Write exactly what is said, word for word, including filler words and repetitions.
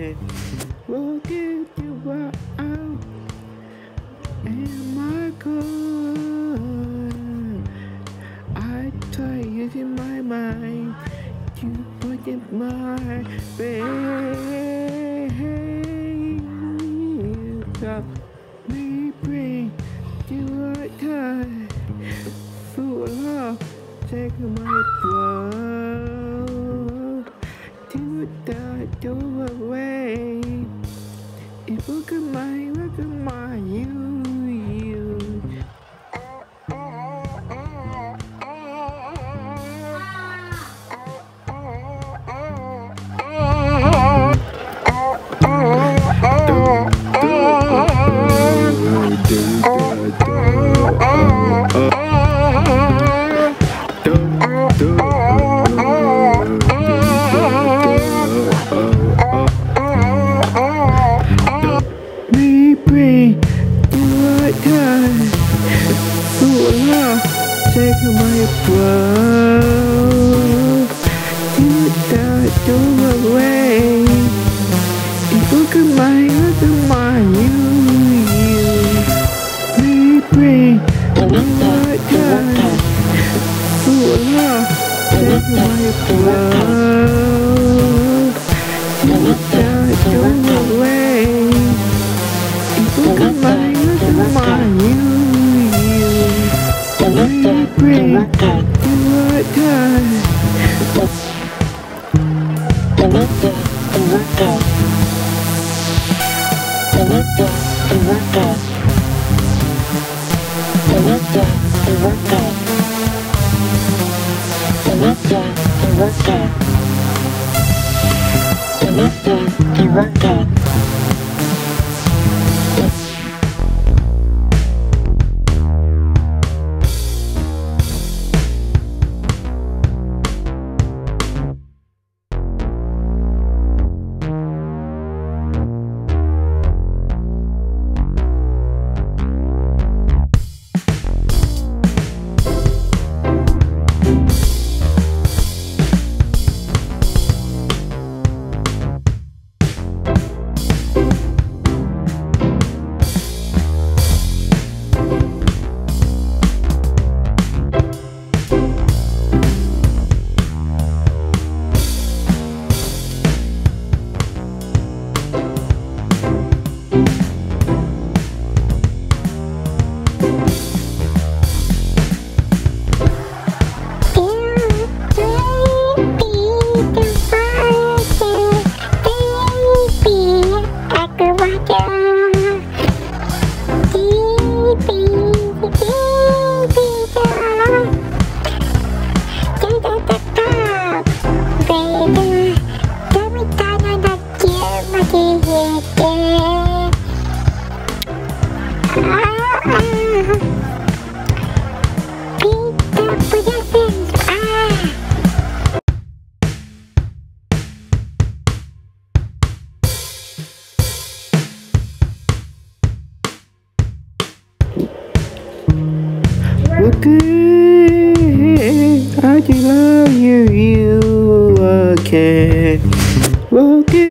can look into what out and my God. I try using my mind to put in my face. Me bring to a time full of love, take my blood to the doorway. If look at my, look at my you, you. Me bring you a time full of love, take my blood to the doorway. If look at my, look at my you, you. Me bring you a time full of love, take my blood to the doorway. Look at my, look at my you, you. We bring to a time. Okay, I just love you, you again. Okay.